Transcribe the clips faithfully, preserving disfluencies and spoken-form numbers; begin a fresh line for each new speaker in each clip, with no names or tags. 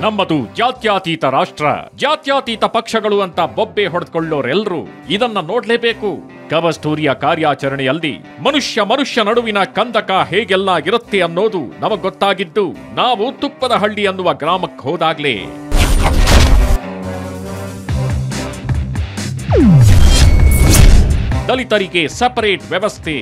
ನಮ್ಮದು ಜಾತ್ಯತೀತ ರಾಷ್ಟ್ರ, ಜಾತ್ಯತೀತ ಪಕ್ಷಗಳು ಅಂತ ಬೊಬ್ಬೆ ಹೊಡೆದುಕೊಳ್ಳೋರೆಲ್ಲರೂ ಇದನ್ನ ನೋಡ್ಲೇಬೇಕು. ಕವಚ್ ಸ್ಟೋರಿಯ ಕಾರ್ಯಾಚರಣೆಯಲ್ಲಿ ಮನುಷ್ಯ ಮನುಷ್ಯ ನಡುವಿನ ಕಂದಕ ಹೇಗೆಲ್ಲ ಇರುತ್ತೆ ಅನ್ನೋದು ನಮಗ್ ಗೊತ್ತಾಗಿದ್ದು ನಾವು ತುಪ್ಪದಹಳ್ಳಿ ಅನ್ನುವ ಗ್ರಾಮಕ್ಕೆ ಹೋದಾಗ್ಲೇ. ದಲಿತರಿಗೆ ಸಪರೇಟ್ ವ್ಯವಸ್ಥೆ.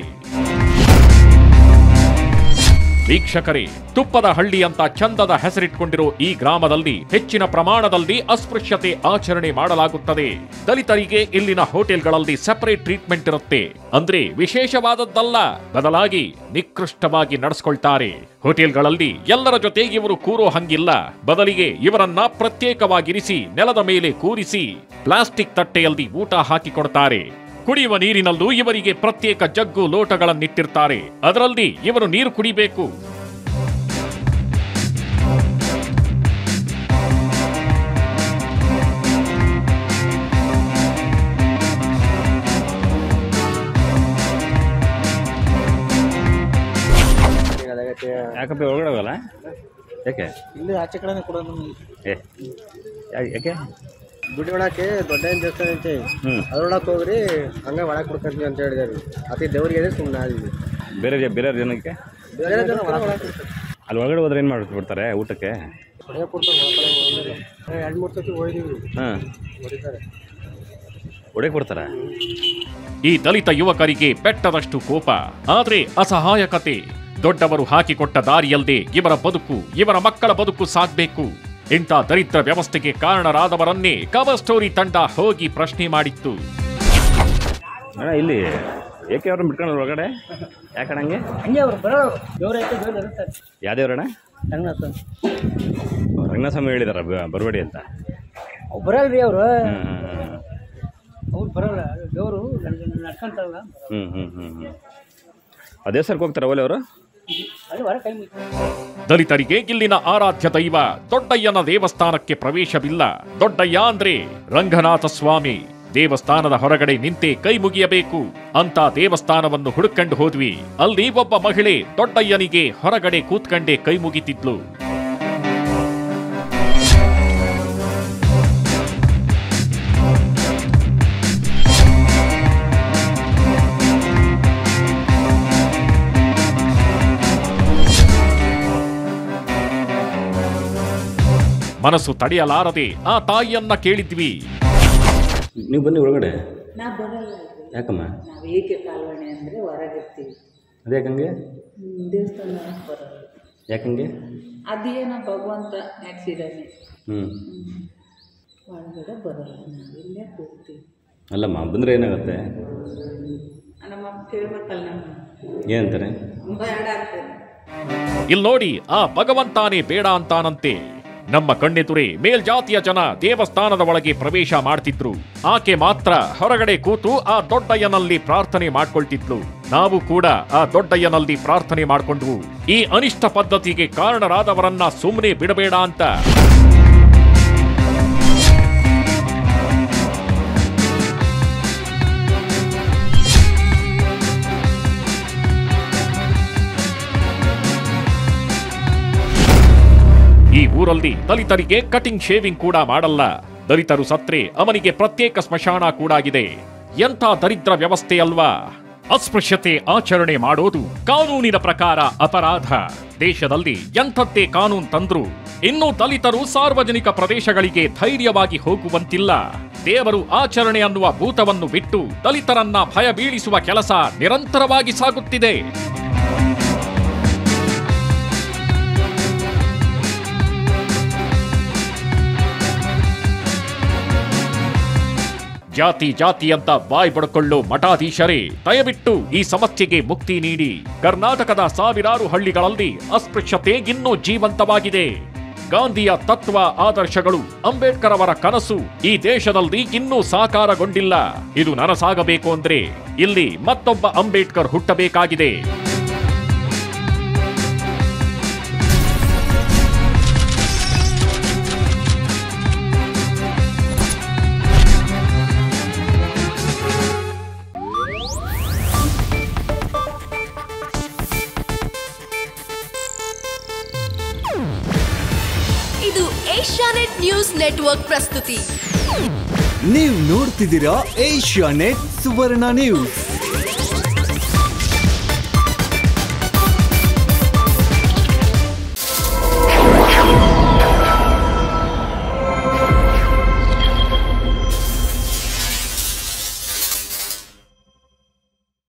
ವೀಕ್ಷಕರೇ, ತುಪ್ಪದಹಳ್ಳಿ ಅಂತ ಚಂದದ ಹೆಸರಿಟ್ಕೊಂಡಿರೋ ಈ ಗ್ರಾಮದಲ್ಲಿ ಹೆಚ್ಚಿನ ಪ್ರಮಾಣದಲ್ಲಿ ಅಸ್ಪೃಶ್ಯತೆ ಆಚರಣೆ ಮಾಡಲಾಗುತ್ತದೆ. ದಲಿತರಿಗೆ ಇಲ್ಲಿನ ಹೋಟೆಲ್ಗಳಲ್ಲಿ ಸಪರೇಟ್ ಟ್ರೀಟ್ಮೆಂಟ್ ಇರುತ್ತೆ. ಅಂದ್ರೆ ವಿಶೇಷವಾದದ್ದಲ್ಲ, ಬದಲಾಗಿ ನಿಕೃಷ್ಟವಾಗಿ ನಡೆಸ್ಕೊಳ್ತಾರೆ. ಹೋಟೆಲ್ಗಳಲ್ಲಿ ಎಲ್ಲರ ಜೊತೆ ಇವರು ಕೂರೋ ಹಂಗಿಲ್ಲ. ಬದಲಿಗೆ ಇವರನ್ನ ಪ್ರತ್ಯೇಕವಾಗಿರಿಸಿ ನೆಲದ ಮೇಲೆ ಕೂರಿಸಿ ಪ್ಲಾಸ್ಟಿಕ್ ತಟ್ಟೆಯಲ್ಲಿ ಊಟ ಹಾಕಿಕೊಡ್ತಾರೆ. ಕುಡಿಯುವ ನೀರಿನಲ್ಲೂ ಇವರಿಗೆ ಪ್ರತ್ಯೇಕ ಜಗ್ಗು ಲೋಟಗಳನ್ನಿಟ್ಟಿರ್ತಾರೆ. ಅದರಲ್ಲಿ ಇವರು ನೀರು ಕುಡಿಬೇಕು.
ಯಾಕಪ್ಪ ಒಳಗಡೆ ಹೋಗಲ್ಲ? ಯಾಕೆ
ಇಲ್ಲಿ ಆಚೆ ಕಡೆ ಕೊಡೋದು?
ಏ ಯಾಕೆ
ಗುಡಿ ಒಳಕ್ಕೆ ದೊಡ್ಡ ದೇವಸ್ಥಾನ ಐತೆ, ಅದ್ರೊಳಕ್ಕೆ ಹೋಗ್ರಿ ಹಂಗ ಒಳಗೆ ಕೊಡ್ಕೊಂತೀವಿ ಅಂತ ಹೇಳಿದಾರೆ. ಅತಿ ದೇವ್ರಿಗೆ ಹೇಳಿ ಸುಮ್ಮನೆ ಆದ್ವಿ.
ಬೇರೆ ಬೇರೆ ಜನಕ್ಕೆ
ಬೇರೆ ಜನ ಒಳಗೆ
ಅಲ್ಲಿ ಒಳಗಡೆ ಹೋದ್ರೆ ಏನು ಮಾಡ್ಬಿಡ್ತಾರೆ ಊಟಕ್ಕೆ?
ಹೊಡೆಯ ಕೊಡ್ತಾರೆ. ಎರಡು ಮೂರು ಸತಿ ಹೋಗಿದ್ದೀವಿ.
ಹಾಂ,
ಹೊಡಿತಾರೆ,
ಹೊಡೆಗೆ ಕೊಡ್ತಾರೆ.
ಈ ದಲಿತ ಯುವಕರಿಗೆ ಬೆಟ್ಟದಷ್ಟು ಕೋಪ, ಆದ್ರೆ ಅಸಹಾಯಕತೆ. ದೊಡ್ಡವರು ಹಾಕಿಕೊಟ್ಟ ದಾರಿಯಲ್ಲದೆ ಇವರ ಬದುಕು, ಇವರ ಮಕ್ಕಳ ಬದುಕು ಸಾಗಬೇಕು. ಇಂಥ ದರಿದ್ರ ವ್ಯವಸ್ಥೆಗೆ ಕಾರಣರಾದವರನ್ನೇ ಕವಚ್ ಸ್ಟೋರಿ ತಂಡ ಹೋಗಿ ಪ್ರಶ್ನೆ ಮಾಡಿತ್ತು.
ಅಣ್ಣ, ಇಲ್ಲಿ ಏಕೆ ಅವ್ರನ್ನ ಬಿಟ್ಕೊಂಡು ಒಳಗಡೆ ಯಾಕಣಂಗೆ?
ಹಂಗೆ ಅವ್ರು ಬರೋರು ದೇವ್ರ ಐತೆ, ದೇವ್ರು ಇರ್ತಾರೆ.
ಯಾವ ದೇವ್ರಣ್ಣ?
ರಂಗನಾಥ
ರಂಗನಾಥಸ್ವಾಮಿ ಹೇಳಿದಾರ ಬರಬೇಡಿ ಅಂತ.
ಅವ್ರು ಬರಲ್ರಿ ಅವರು,
ಹ್ಮ್
ಅವ್ರು ಬರೋಲ್ಲ. ದೇವರು ನಡ್ಕೊಂತಾರಲ್ಲ.
ಹ್ಮ್ ಹ್ಮ್ ಹ್ಮ್ ಹ್ಮ್ ಅದೇ ಸರ್ಗೆ ಹೋಗ್ತಾರ ಓಲೆ ಅವರು?
ದಲಿತರಿಗೆ ಇಲ್ಲಿನ ಆರಾಧ್ಯ ದೈವ ದೊಡ್ಡಯ್ಯನ ದೇವಸ್ಥಾನಕ್ಕೆ ಪ್ರವೇಶವಿಲ್ಲ. ದೊಡ್ಡಯ್ಯ ಅಂದ್ರೆ ರಂಗನಾಥ ಸ್ವಾಮಿ. ದೇವಸ್ಥಾನದ ಹೊರಗಡೆ ನಿಂತೆ ಕೈ ಮುಗಿಯಬೇಕು ಅಂತ ದೇವಸ್ಥಾನವನ್ನು ಹುಡುಕೊಂಡು ಹೋದ್ವಿ. ಅಲ್ಲಿ ಒಬ್ಬ ಮಹಿಳೆ ದೊಡ್ಡಯ್ಯನಿಗೆ ಹೊರಗಡೆ ಕೂತ್ಕಂಡೆ ಕೈ ಮುಗಿತಿದ್ಲು. ಮನಸ್ಸು ತಡೆಯಲಾರದೆ ಆ ತಾಯಿಯನ್ನ ಕೇಳಿದ್ವಿ.
ನೀವು ಬನ್ನಿ ಒಳಗಡೆ.
ನಾ ಬರಲ್ಲ.
ಯಾಕಮ್ಮ?
ನಾವು ಏಕೆ ಕಾಲ್ವಣೆ ಅಂದರೆ ಹೊರಗಿರ್ತೀವಿ.
ಅದ್ಯಾಕಂಗೆ?
ದೇವಸ್ಥಾನ ಬರಲ್ಲ.
ಯಾಕಂಗೆ?
ಅದೇನೋ ಭಗವಂತ ನಡೆಸಿದ್ದಾನೆ.
ಹ್ಞೂ
ಒಳಗಡೆ ಬರಲ್ಲ, ನಾವು ಇಲ್ಲೇ ಕೂರ್ತೀವಿ.
ಅಲ್ಲಮ್ಮ, ಬಂದರೆ ಏನಾಗುತ್ತೆ?
ನಮ್ಮ ಕೇಳ್ಬೇಕಲ್ಲ, ನಮ್ಮ
ಏನಂತಾರೆ?
ಬೇಡ ಅಂತಾರೆ.
ಇಲ್ಲಿ ನೋಡಿ, ಆ ಭಗವಂತಾನೇ ಬೇಡ ಅಂತಾನಂತೆ. ನಮ್ಮ ಕಣ್ಣೆದುರೇ ಮೇಲ್ಜಾತಿಯ ಜನ ದೇವಸ್ಥಾನದ ಒಳಗೆ ಪ್ರವೇಶ ಮಾಡ್ತಿದ್ರು. ಆಕೆ ಮಾತ್ರ ಹೊರಗಡೆ ಕೂತು ಆ ದೊಡ್ಡಯ್ಯನಲ್ಲಿ ಪ್ರಾರ್ಥನೆ ಮಾಡ್ಕೊಳ್ತಿದ್ಲು. ನಾವು ಕೂಡ ಆ ದೊಡ್ಡಯ್ಯನಲ್ಲಿ ಪ್ರಾರ್ಥನೆ ಮಾಡ್ಕೊಂಡ್ವು. ಈ ಅನಿಷ್ಟ ಪದ್ಧತಿಗೆ ಕಾರಣರಾದವರನ್ನ ಸುಮ್ಮನೆ ಬಿಡಬೇಡ ಅಂತ. ಈ ಊರಲ್ಲಿ ದಲಿತರಿಗೆ ಕಟಿಂಗ್ ಶೇವಿಂಗ್ ಕೂಡ ಮಾಡಲ್ಲ. ದಲಿತರು ಸತ್ರೆ ಅವನಿಗೆ ಪ್ರತ್ಯೇಕ ಸ್ಮಶಾನ ಕೂಡ ಇದೆ. ಎಂಥ ದರಿದ್ರ ವ್ಯವಸ್ಥೆ ಅಲ್ವಾ? ಅಸ್ಪೃಶ್ಯತೆ ಆಚರಣೆ ಮಾಡೋದು ಕಾನೂನಿನ ಪ್ರಕಾರ ಅಪರಾಧ. ದೇಶದಲ್ಲಿ ಎಂಥದ್ದೇ ಕಾನೂನು ತಂದ್ರು ಇನ್ನು ದಲಿತರು ಸಾರ್ವಜನಿಕ ಪ್ರದೇಶಗಳಿಗೆ ಧೈರ್ಯವಾಗಿ ಹೋಗುವಂತಿಲ್ಲ. ದೇವರು ಆಚರಣೆ ಅನ್ನುವ ಭೂತವನ್ನು ಬಿಟ್ಟು ದಲಿತರನ್ನ ಭಯ ಬೀಳಿಸುವ ಕೆಲಸ ನಿರಂತರವಾಗಿ ಸಾಗುತ್ತಿದೆ. ಜಾತಿ ಜಾತಿ ಅಂತ ಬಾಯ್ ಬಡ್ಕೊಳ್ಳೋ ಮಠಾಧೀಶರೇ, ದಯವಿಟ್ಟು ಈ ಸಮಸ್ಯೆಗೆ ಮುಕ್ತಿ ನೀಡಿ. ಕರ್ನಾಟಕದ ಸಾವಿರಾರು ಹಳ್ಳಿಗಳಲ್ಲಿ ಅಸ್ಪೃಶ್ಯತೆ ಇನ್ನೂ ಜೀವಂತವಾಗಿದೆ. ಗಾಂಧಿಯ ತತ್ವ ಆದರ್ಶಗಳು, ಅಂಬೇಡ್ಕರ್ ಅವರ ಕನಸು ಈ ದೇಶದಲ್ಲಿ ಇನ್ನೂ ಸಾಕಾರಗೊಂಡಿಲ್ಲ. ಇದು ನನಸಾಗಬೇಕು ಅಂದ್ರೆ ಇಲ್ಲಿ ಮತ್ತೊಬ್ಬ ಅಂಬೇಡ್ಕರ್ ಹುಟ್ಟಬೇಕಾಗಿದೆ.
ಇದು ಏಷ್ಯಾನೆಟ್ ನ್ಯೂಸ್ ನೆಟ್ವರ್ಕ್ ಪ್ರಸ್ತುತಿ.
ನೀವು ನೋಡ್ತಿದ್ದೀರಾ ಏಷ್ಯಾನೆಟ್ ಸುವರ್ಣ ನ್ಯೂಸ್.